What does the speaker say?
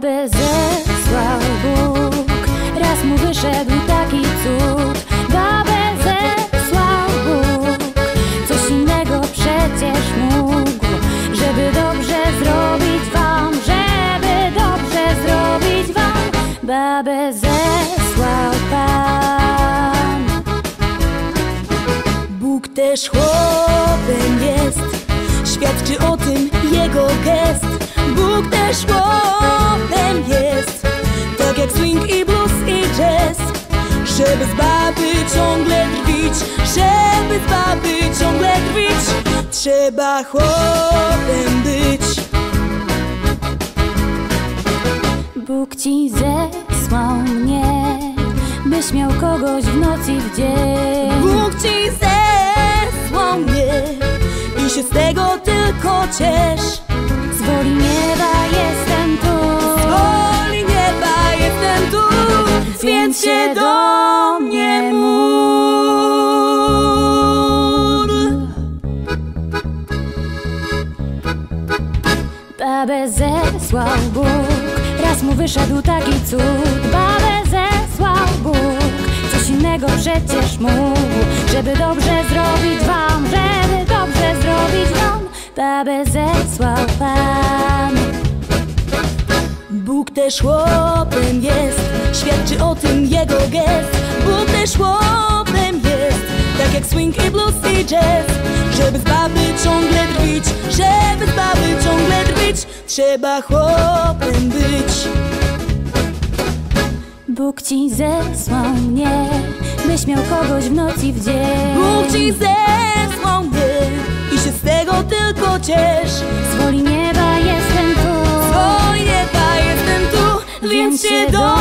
Babę zesłał Bóg, raz mu wyszedł taki cud. Babę zesłał Bóg, coś innego przecież mógł, żeby dobrze zrobić wam, żeby dobrze zrobić wam. Babę zesłał Pan. Bóg też chłopem jest, świadczy o tym jego gest. Bóg też chłopem jest, tak jak swing i blues i jazz. Żeby z baby ciągle drwić, żeby z baby ciągle drwić, trzeba chłopem być. Bóg ci zesłał mnie, byś miał kogoś w noc i w dzień. Bóg ci zesłał mnie i się z tego tylko ciesz. Z woli nieba jestem tu, z woli nieba jestem tu, więc się do mnie módl. Babę zesłał Bóg, raz mu wyszedł taki cud. Babę zesłał Bóg, coś innego przecież mógł, żeby dobrze zrobić wam, żeby dobrze zrobić wam. Babę zesłał Pan. Bóg też chłopem jest, świadczy o tym jego gest. Bóg też chłopem jest, tak jak swing i blues i jazz. Żeby z baby ciągle drwić, żeby z baby ciągle drwić, trzeba chłopem być. Bóg ci zesłał mnie, byś miał kogoś w noc i w dzień. Bóg ci zesłał mnie i się z tego tylko ciesz. Z woli nieba jestem tu, z woli nieba jestem tu, więc się do